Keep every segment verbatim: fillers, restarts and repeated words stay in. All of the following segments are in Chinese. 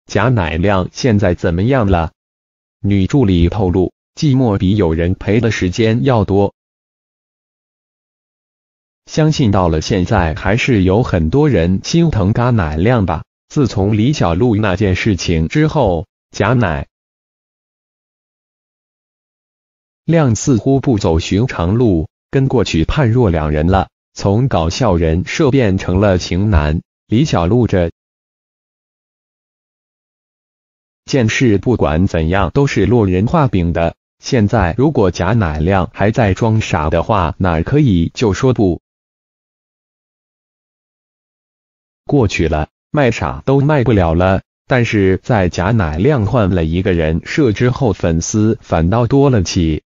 贾乃亮现在怎么样了？女助理透露，寂寞比有人陪的时间要多。相信到了现在还是有很多人心疼贾乃亮吧。自从李小璐那件事情之后，贾乃亮似乎不走寻常路，跟过去判若两人了，从搞笑人设变成了情男。李小璐这件事不管怎样都是落人画饼的，现在如果贾乃亮还在装傻的话，哪可以就说不过去了，卖傻都卖不了了。但是在贾乃亮换了一个人设之后，粉丝反倒多了起，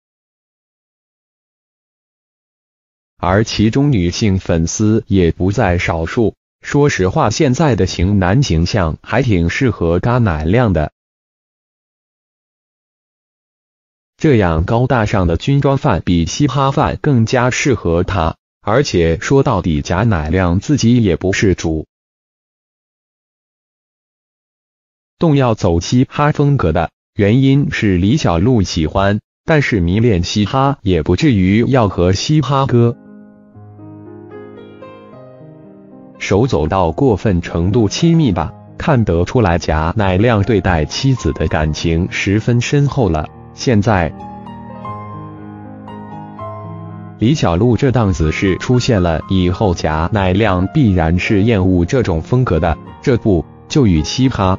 而其中女性粉丝也不在少数。说实话，现在的型男形象还挺适合贾乃亮的，这样高大上的军装范比嘻哈范更加适合他。而且说到底，贾乃亮自己也不是主动要走嘻哈风格的，原因是李小璐喜欢，但是迷恋嘻哈也不至于要和嘻哈歌手走到过分程度亲密吧。看得出来贾乃亮对待妻子的感情十分深厚了。现在李小璐这档子事出现了以后，贾乃亮必然是厌恶这种风格的，这不就与嘻哈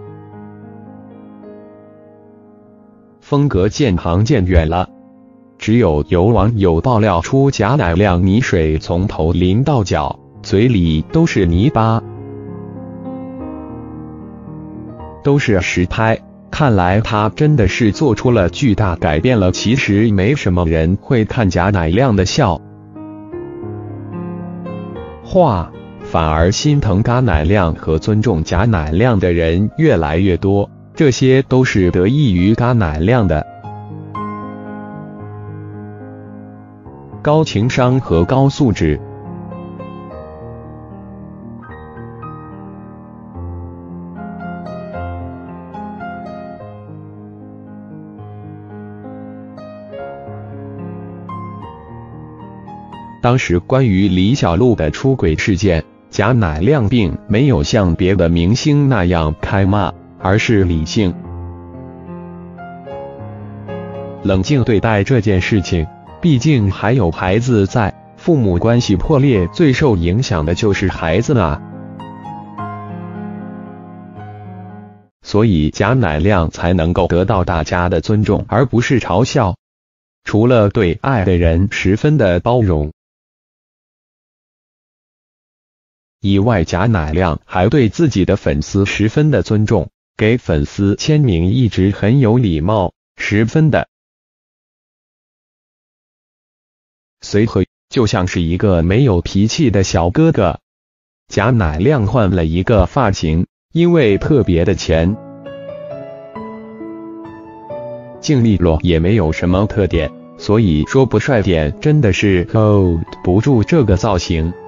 风格渐行渐远了。只有有网友爆料出贾乃亮泥水从头淋到脚，嘴里都是泥巴，都是实拍。看来他真的是做出了巨大改变了。其实没什么人会看贾乃亮的笑话，反而心疼贾乃亮和尊重贾乃亮的人越来越多，这些都是得益于贾乃亮的高情商和高素质。当时关于李小璐的出轨事件，贾乃亮并没有像别的明星那样开骂，而是理性冷静对待这件事情。毕竟还有孩子在，父母关系破裂最受影响的就是孩子啊。所以贾乃亮才能够得到大家的尊重，而不是嘲笑。除了对爱的人十分的包容以外，贾乃亮还对自己的粉丝十分的尊重，给粉丝签名一直很有礼貌，十分的随和，就像是一个没有脾气的小哥哥。贾乃亮换了一个发型，因为特别的前净利落，也没有什么特点，所以说不帅点真的是 hold 不住这个造型。